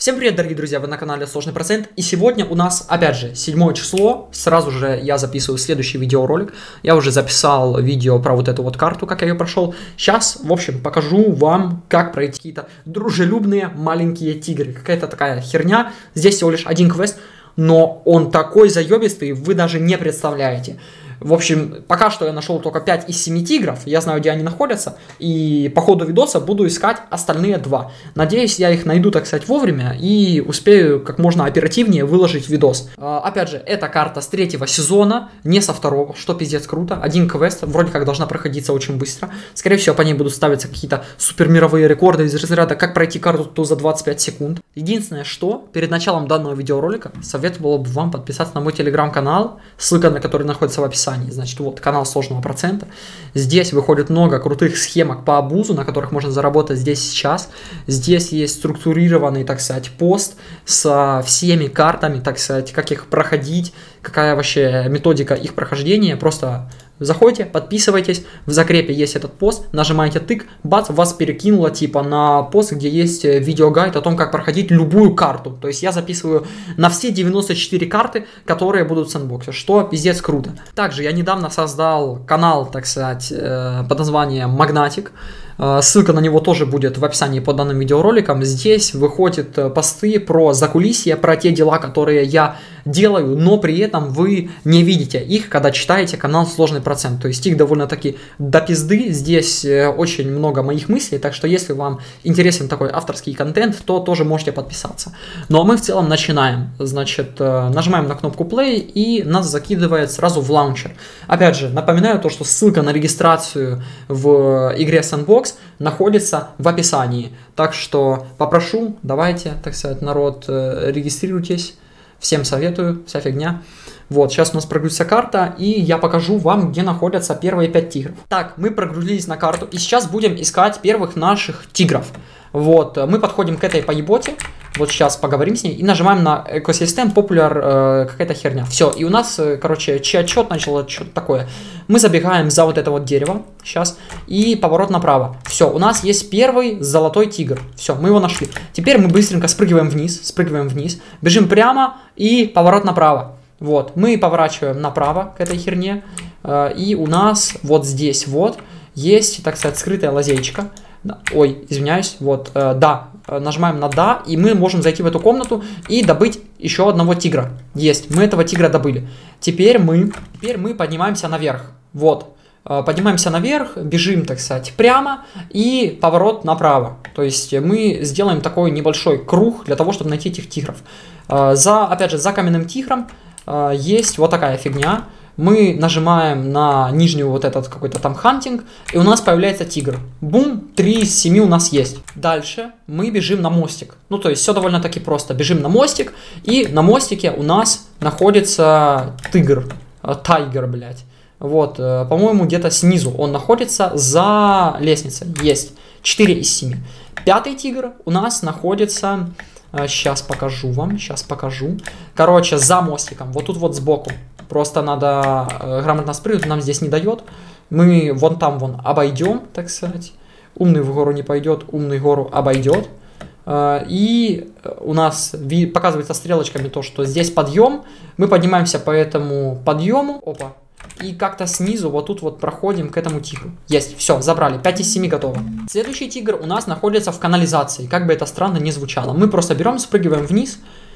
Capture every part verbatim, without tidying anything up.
Всем привет, дорогие друзья, вы на канале Сложный Процент, и сегодня у нас, опять же, седьмое число, сразу же я записываю следующий видеоролик, я уже записал видео про вот эту вот карту, как я ее прошел, сейчас, в общем, покажу вам, как пройти какие-то дружелюбные маленькие тигры, какая-то такая херня, здесь всего лишь один квест, но он такой заебистый, вы даже не представляете. В общем, пока что я нашел только пять из семи тигров, я знаю, где они находятся, и по ходу видоса буду искать остальные два. Надеюсь, я их найду, так сказать, вовремя и успею как можно оперативнее выложить видос. А, опять же, эта карта с третьего сезона, не со второго, что пиздец круто. Один квест, вроде как должна проходиться очень быстро. Скорее всего, по ней будут ставиться какие-то супермировые рекорды из разряда, как пройти карту то за двадцать пять секунд. Единственное, что перед началом данного видеоролика советовало бы вам подписаться на мой телеграм-канал, ссылка на который находится в описании. Значит, вот канал Сложного Процента. Здесь выходит много крутых схемок по абузу, на которых можно заработать здесь сейчас. Здесь есть структурированный, так сказать, пост со всеми картами, так сказать, как их проходить, какая вообще методика их прохождения. Просто заходите, подписывайтесь, в закрепе есть этот пост, нажимаете тык, бац, вас перекинуло типа на пост, где есть видеогайд о том, как проходить любую карту. То есть я записываю на все девяносто четыре карты, которые будут в сэндбоксе, что пиздец круто. Также я недавно создал канал, так сказать, под названием Магнатик. Ссылка на него тоже будет в описании под данным видеороликом. Здесь выходят посты про закулисье, про те дела, которые я делаю, но при этом вы не видите их, когда читаете канал Сложный Процент. То есть их довольно-таки до пизды. Здесь очень много моих мыслей, так что если вам интересен такой авторский контент, то тоже можете подписаться. Ну а мы в целом начинаем. Значит, нажимаем на кнопку play и нас закидывает сразу в лаунчер. Опять же, напоминаю то, что ссылка на регистрацию в игре Sandbox находится в описании. Так что попрошу, давайте, так сказать, народ, регистрируйтесь. Всем советую, вся фигня. Вот, сейчас у нас прогрузится карта, и я покажу вам, где находятся первые пять тигров. Так, мы прогрузились на карту, и сейчас будем искать первых наших тигров. Вот, мы подходим к этой поеботе. Вот сейчас поговорим с ней и нажимаем на экосистем популяр э, какая-то херня. Все, и у нас, э, короче, чей-отчет начал что-то такое. Мы забегаем за вот это вот дерево сейчас и поворот направо. Все, у нас есть первый золотой тигр. Все, мы его нашли. Теперь мы быстренько спрыгиваем вниз, спрыгиваем вниз, бежим прямо и поворот направо. Вот, мы поворачиваем направо к этой херне. Э, и у нас вот здесь вот есть, так сказать, скрытая лазейка. Ой, извиняюсь, вот, э, да, нажимаем на да, и мы можем зайти в эту комнату и добыть еще одного тигра. Есть, мы этого тигра добыли. Теперь мы, теперь мы поднимаемся наверх, вот, э, поднимаемся наверх, бежим, так сказать, прямо и поворот направо. То есть мы сделаем такой небольшой круг для того, чтобы найти этих тигров. Э, за, опять же, за каменным тигром э, есть вот такая фигня. Мы нажимаем на нижнюю вот этот какой-то там хантинг, и у нас появляется тигр. Бум, три из семи у нас есть. Дальше мы бежим на мостик. Ну, то есть все довольно-таки просто. Бежим на мостик, и на мостике у нас находится тигр. Тайгер, блядь. Вот, по-моему, где-то снизу он находится за лестницей. Есть. четыре из семи. Пятый тигр у нас находится... Сейчас покажу вам, сейчас покажу. Короче, за мостиком, вот тут вот сбоку. Просто надо э, грамотно спрыгнуть, нам здесь не дает. Мы вон там вон обойдем, так сказать. Умный в гору не пойдет, умный гору обойдет. Э, и у нас показывается стрелочками то, что здесь подъем. Мы поднимаемся по этому подъему. Опа. И как-то снизу вот тут вот проходим к этому тигру. Есть, все, забрали, пять из семи готово. Следующий тигр у нас находится в канализации, как бы это странно ни звучало. Мы просто берем, спрыгиваем вниз,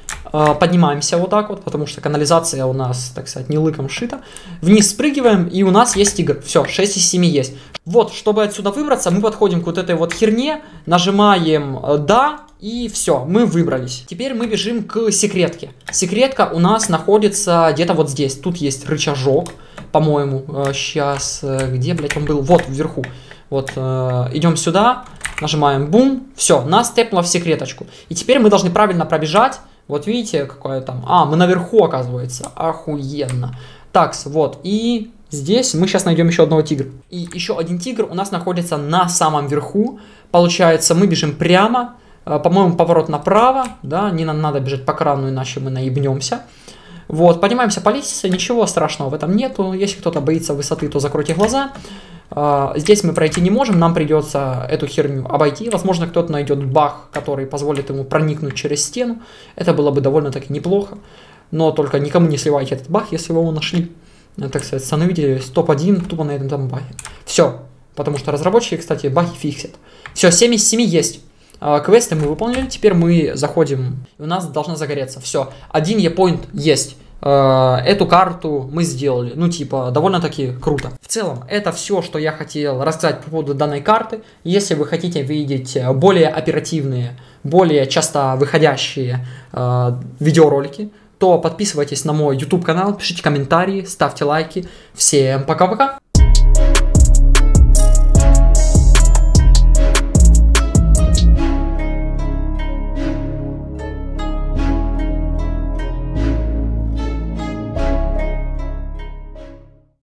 э, поднимаемся вот так вот, потому что канализация у нас, так сказать, не лыком шита. Вниз спрыгиваем, и у нас есть тигр. Все, шесть из семи есть. Вот, чтобы отсюда выбраться, мы подходим к вот этой вот херне, нажимаем э, «да», и все, мы выбрались. Теперь мы бежим к секретке. Секретка у нас находится где-то вот здесь. Тут есть рычажок, по-моему. Сейчас, где, блядь, он был? Вот, вверху. Вот, идем сюда, нажимаем бум. Все, нас тэпнуло в секреточку. И теперь мы должны правильно пробежать. Вот видите, какое там... А, мы наверху, оказывается. Охуенно. Так, вот, и... Здесь мы сейчас найдем еще одного тигра. И еще один тигр у нас находится на самом верху. Получается, мы бежим прямо. По-моему, поворот направо, да, не нам надо бежать по крану, иначе мы наебнемся. Вот, поднимаемся по лестнице, ничего страшного в этом нету. Если кто-то боится высоты, то закройте глаза. Здесь мы пройти не можем, нам придется эту херню обойти. Возможно, кто-то найдет баг, который позволит ему проникнуть через стену. Это было бы довольно-таки неплохо. Но только никому не сливайте этот баг, если вы его нашли. Так сказать, становитесь топ один тупо на этом баге. Все. Потому что разработчики, кстати, баги фиксят. Все, семь из семи есть. Квесты мы выполнили. Теперь мы заходим. И у нас должна загореться. Все. Один e-point есть. Эту карту мы сделали, ну типа довольно-таки круто. В целом это все, что я хотел рассказать по поводу данной карты. Если вы хотите видеть более оперативные, более часто выходящие э, видеоролики, то подписывайтесь на мой YouTube канал, пишите комментарии, ставьте лайки. Всем пока-пока!